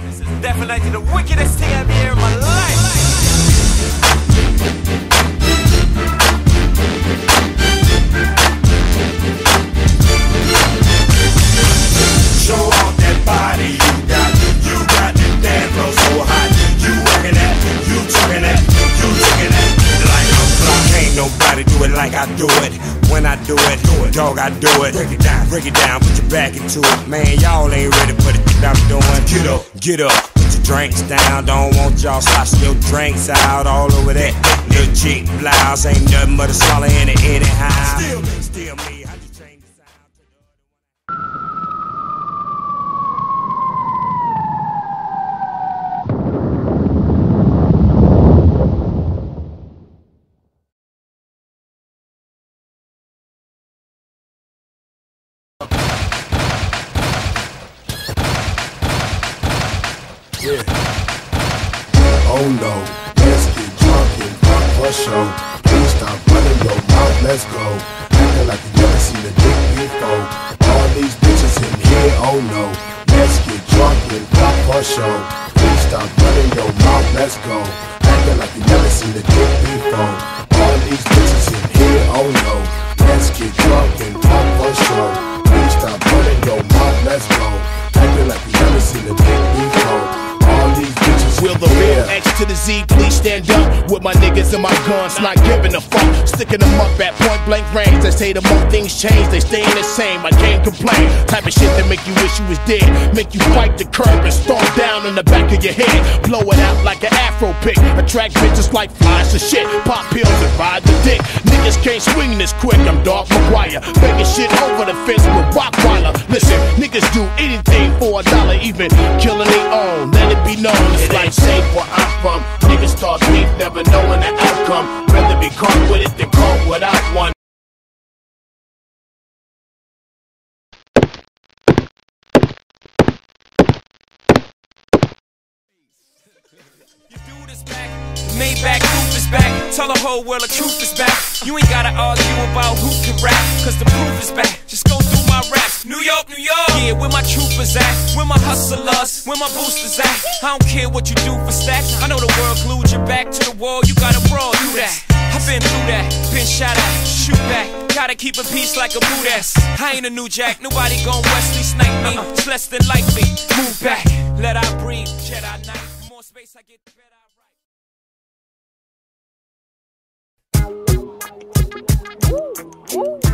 This is definitely the wickedest thing I've ever heard in my life. Show off that body you got the damn flow so hot. You working that, you talking that, you taking that like a clock. Can't nobody do it like I do it. When I do it, dog, I do it. Break it down, put your back into it. Man, y'all ain't ready for the shit I'm doing. Get up, put your drinks down. Don't want y'all sloshing your drinks out all over that little cheap blouse. Ain't nothing but a swallow in it anyhow. Still me, I just change the sound to the other one. Yeah. Oh no, let's get drunk and fuck for show. Please stop running your mouth, let's go. Acting like you never seen a dick before. All these bitches in here, oh no. Let's get drunk and fuck for show. Please stop running your mouth, let's go. Acting like you never seen a dick before. All these bitches in here, oh no. Let's get drunk and fuck for show. Please stop running your mouth, let's go. Acting like you never seen a dick before. All these bitches will the real X to the Z, please stand up with my niggas and my guns, not giving a fuck. Sticking them up at point blank range. They say the more things change, they staying the same. I can't complain. Type of shit that make you wish you was dead. Make you fight the curb and storm down in the back of your head. Blow it out like an afro pick. Attract bitches like flies to shit. Pop pills and ride the dick. Niggas can't swing this quick. I'm Dark McGuire, making shit over the fence with Rottweiler. Listen, niggas do anything for $1, even killing their own. Let it be known, it's like safe where I'm from. Niggas start beef, never knowing the outcome. Rather be caught with it than caught without one. You do this back, Maybach roof is back. Tell the whole world the truth is back. You ain't gotta argue about who can rap, cause the proof is back. Just go through my raps. New York, New York. Yeah, where my troopers at? Where my hustlers? Where my boosters at? I don't care what you do for stacks. I know the world glued your back to the wall. You gotta brawl through that. I've been through that, been shot at, shoot back. Gotta keep a peace like a boot ass. I ain't a new jack, nobody gon' Wesley snipe me. It's less than likely. Move back, let I breathe. Jedi Knight. More space I get, the better I write.